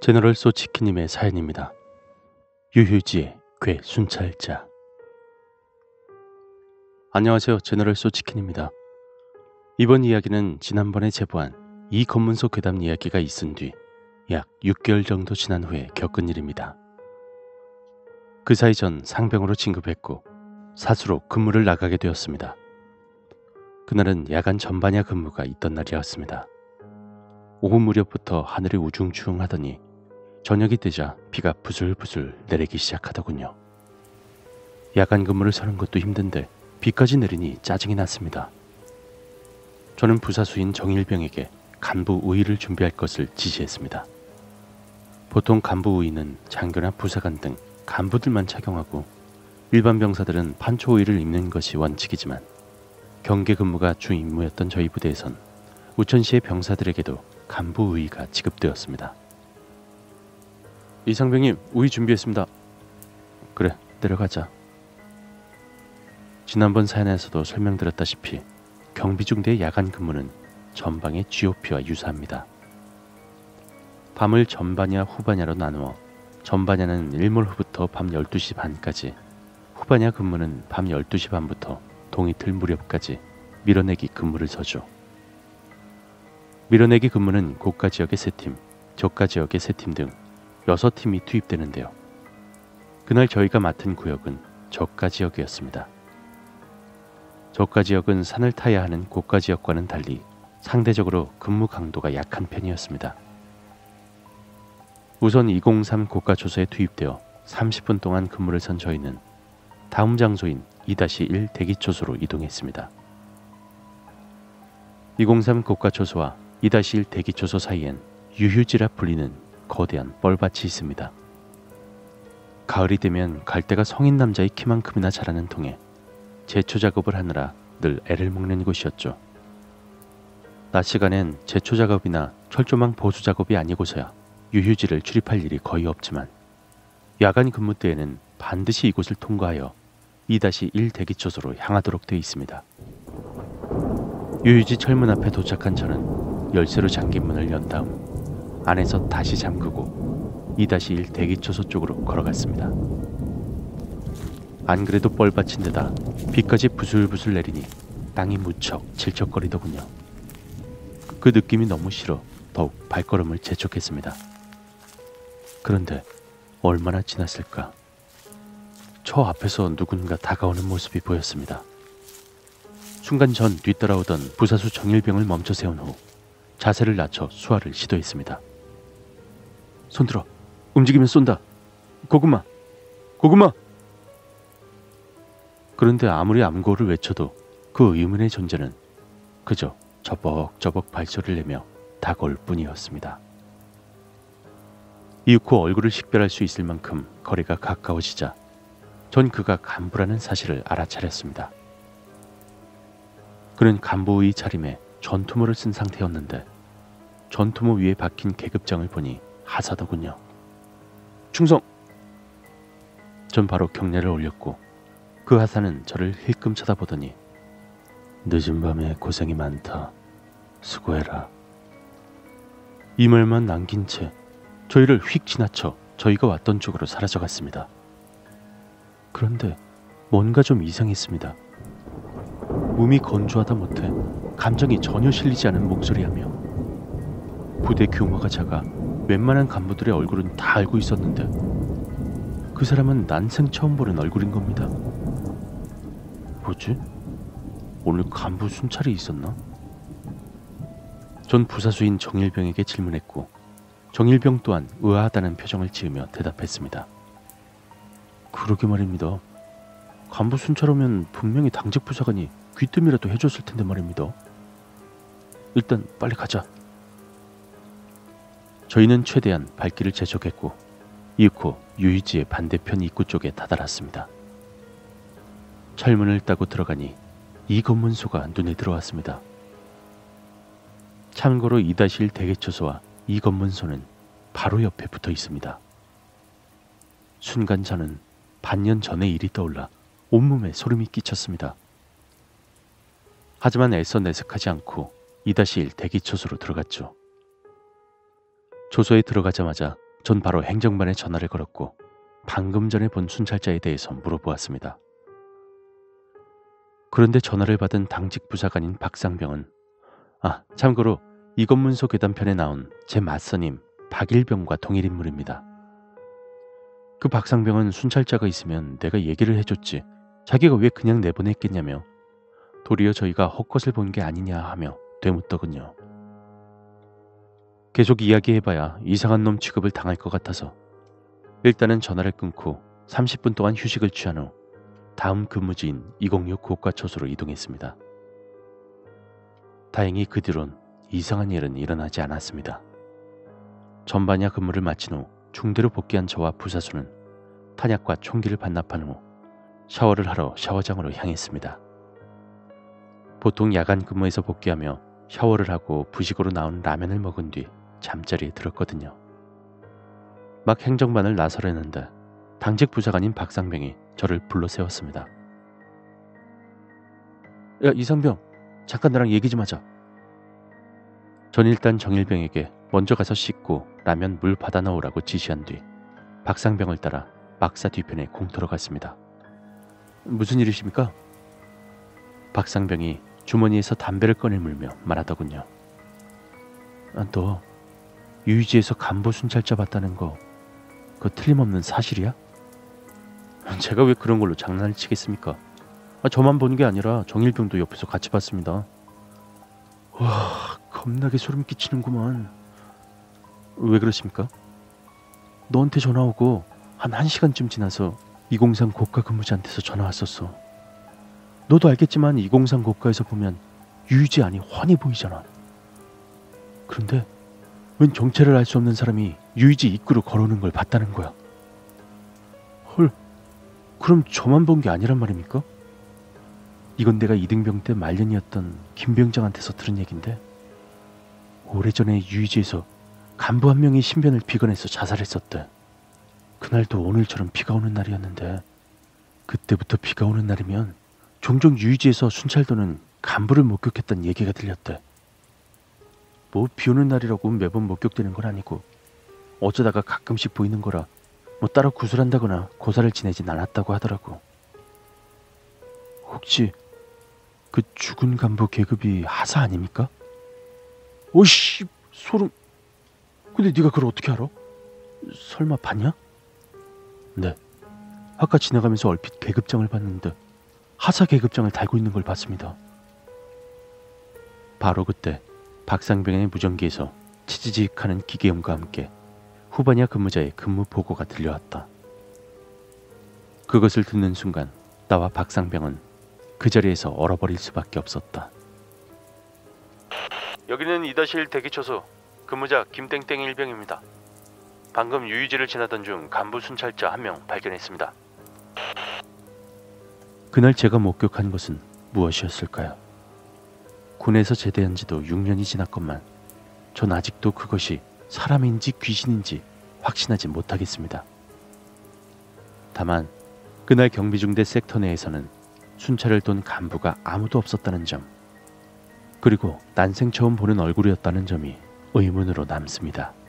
제너럴 소치키님의 사연입니다. 유휴지의 괴 순찰자. 안녕하세요. 제너럴 소치킨입니다. 이번 이야기는 지난번에 제보한 이 검문소 괴담 이야기가 있은 뒤 약 6개월 정도 지난 후에 겪은 일입니다. 그 사이 전 상병으로 진급했고 사수로 근무를 나가게 되었습니다. 그날은 야간 전반야 근무가 있던 날이었습니다. 오후 무렵부터 하늘이 우중충하더니 저녁이 되자 비가 부슬부슬 내리기 시작하더군요. 야간 근무를 서는 것도 힘든데 비까지 내리니 짜증이 났습니다. 저는 부사수인 정일병에게 간부 우의를 준비할 것을 지시했습니다. 보통 간부 우의는 장교나 부사관 등 간부들만 착용하고 일반 병사들은 판초 우의를 입는 것이 원칙이지만 경계 근무가 주 임무였던 저희 부대에선 우천시의 병사들에게도 간부 우의가 지급되었습니다. 이상병님, 우의 준비했습니다. 그래, 내려가자. 지난번 사연에서도 설명드렸다시피 경비중대의 야간 근무는 전방의 GOP와 유사합니다. 밤을 전반야, 후반야로 나누어 전반야는 일몰 후부터 밤 12시 반까지, 후반야 근무는 밤 12시 반부터 동이틀 무렵까지 밀어내기 근무를 서죠. 밀어내기 근무는 고가 지역의 3팀, 저가 지역의 3팀 등 6팀이 투입되는데요. 그날 저희가 맡은 구역은 저가 지역이었습니다. 저가 지역은 산을 타야 하는 고가 지역과는 달리 상대적으로 근무 강도가 약한 편이었습니다. 우선 203 고가 초소에 투입되어 30분 동안 근무를 선 저희는 다음 장소인 2-1 대기 초소로 이동했습니다. 203 고가 초소와 2-1 대기 초소 사이엔 유휴지라 불리는 거대한 뻘밭이 있습니다. 가을이 되면 갈대가 성인 남자의 키만큼이나 자라는 통에 제초 작업을 하느라 늘 애를 먹는 곳이었죠. 낮 시간엔 제초 작업이나 철조망 보수 작업이 아니고서야 유휴지를 출입할 일이 거의 없지만 야간 근무 때에는 반드시 이곳을 통과하여 2-1 대기초소로 향하도록 되어 있습니다. 유휴지 철문 앞에 도착한 저는 열쇠로 잠긴 문을 연 다음 안에서 다시 잠그고 2-1 대기초소 쪽으로 걸어갔습니다. 안 그래도 뻘밭인데다 비까지 부슬부슬 내리니 땅이 무척 질척거리더군요. 그 느낌이 너무 싫어 더욱 발걸음을 재촉했습니다. 그런데 얼마나 지났을까? 저 앞에서 누군가 다가오는 모습이 보였습니다. 순간 전 뒤따라오던 부사수 정일병을 멈춰 세운 후 자세를 낮춰 수화를 시도했습니다. 손들어! 움직이면 쏜다! 고구마! 고구마! 그런데 아무리 암고를 외쳐도 그 의문의 존재는 그저 저벅저벅 발소리를 내며 다가올 뿐이었습니다. 이윽고 얼굴을 식별할 수 있을 만큼 거리가 가까워지자 전 그가 간부라는 사실을 알아차렸습니다. 그는 간부의 차림에 전투모를 쓴 상태였는데 전투모 위에 박힌 계급장을 보니 하사더군요. 충성! 전 바로 경례를 올렸고 그 하사는 저를 힐끔 쳐다보더니 늦은 밤에 고생이 많다. 수고해라. 이 말만 남긴 채 저희를 휙 지나쳐 저희가 왔던 쪽으로 사라져갔습니다. 그런데 뭔가 좀 이상했습니다. 몸이 건조하다 못해 감정이 전혀 실리지 않은 목소리하며 부대 규모가 작아 웬만한 간부들의 얼굴은 다 알고 있었는데 그 사람은 난생 처음 보는 얼굴인 겁니다. 뭐지? 오늘 간부 순찰이 있었나? 전 부사수인 정일병에게 질문했고 정일병 또한 의아하다는 표정을 지으며 대답했습니다. 그러게 말입니다. 간부 순찰 오면 분명히 당직 부사관이 귀뜸이라도 해줬을 텐데 말입니다. 일단 빨리 가자. 저희는 최대한 발길을 재촉했고 이윽고 유휴지의 반대편 입구 쪽에 다다랐습니다. 철문을 따고 들어가니 이 검문소가 눈에 들어왔습니다. 참고로 2-1 대기초소와 이 검문소는 바로 옆에 붙어 있습니다. 순간 저는 반년 전의 일이 떠올라 온몸에 소름이 끼쳤습니다. 하지만 애써 내색하지 않고 2-1 대기초소로 들어갔죠. 초소에 들어가자마자 전 바로 행정반에 전화를 걸었고 방금 전에 본 순찰자에 대해서 물어보았습니다. 그런데 전화를 받은 당직 부사관인 박상병은 참고로 이검문소 괴담편에 나온 제 맞선임 박일병과 동일 인물입니다. 그 박상병은 순찰자가 있으면 내가 얘기를 해줬지 자기가 왜 그냥 내보냈겠냐며 도리어 저희가 헛것을 본 게 아니냐 하며 되묻더군요. 계속 이야기해봐야 이상한 놈 취급을 당할 것 같아서 일단은 전화를 끊고 30분 동안 휴식을 취한 후 다음 근무지인 206 고가초소로 이동했습니다. 다행히 그 뒤론 이상한 일은 일어나지 않았습니다. 전반야 근무를 마친 후 중대로 복귀한 저와 부사수는 탄약과 총기를 반납한 후 샤워를 하러 샤워장으로 향했습니다. 보통 야간 근무에서 복귀하며 샤워를 하고 부식으로 나온 라면을 먹은 뒤 잠자리에 들었거든요. 막 행정반을 나서려는데 당직 부사관인 박상병이 저를 불러 세웠습니다. 야, 이상병, 잠깐 나랑 얘기 좀 하자. 전 일단 정일병에게 먼저 가서 씻고 라면 물 받아 넣으라고 지시한 뒤 박상병을 따라 막사 뒤편에 공터로 갔습니다. 무슨 일이십니까? 박상병이 주머니에서 담배를 꺼내 물며 말하더군요. 너 유이지에서 간부 순찰자 봤다는 거 그거 틀림없는 사실이야? 제가 왜 그런 걸로 장난을 치겠습니까? 저만 본 게 아니라 정일병도 옆에서 같이 봤습니다. 와, 겁나게 소름 끼치는구만. 왜 그러십니까? 너한테 전화 오고 한 1시간쯤 지나서 203 고가 근무자한테서 전화 왔었어. 너도 알겠지만 203 고가에서 보면 유이지 안이 훤히 보이잖아. 그런데 웬 정체를 알 수 없는 사람이 유이지 입구로 걸어오는 걸 봤다는 거야. 헐, 그럼 저만 본 게 아니란 말입니까? 이건 내가 이등병 때 말년이었던 김병장한테서 들은 얘긴데 오래전에 유이지에서 간부 한 명이 신변을 비건해서 자살했었대. 그날도 오늘처럼 비가 오는 날이었는데 그때부터 비가 오는 날이면 종종 유이지에서 순찰도는 간부를 목격했던 얘기가 들렸대. 뭐 비오는 날이라고 매번 목격되는 건 아니고 어쩌다가 가끔씩 보이는 거라 뭐 따로 구술한다거나 고사를 지내진 않았다고 하더라고. 혹시 그 죽은 간부 계급이 하사 아닙니까? 오씨, 소름. 근데 네가 그걸 어떻게 알아? 설마 봤냐? 네, 아까 지나가면서 얼핏 계급장을 봤는데 하사 계급장을 달고 있는 걸 봤습니다. 바로 그때 박상병의 무전기에서 치지직하는 기계음과 함께 후반야 근무자의 근무 보고가 들려왔다. 그것을 듣는 순간 나와 박상병은 그 자리에서 얼어버릴 수밖에 없었다. 여기는 2-1 대기초소 근무자 김땡땡 일병입니다. 방금 유이지를 지나던 중 간부 순찰자 1명 발견했습니다. 그날 제가 목격한 것은 무엇이었을까요? 군에서 제대한 지도 6년이 지났건만 전 아직도 그것이 사람인지 귀신인지 확신하지 못하겠습니다. 다만 그날 경비중대 섹터 내에서는 순찰을 돈 간부가 아무도 없었다는 점, 그리고 난생 처음 보는 얼굴이었다는 점이 의문으로 남습니다.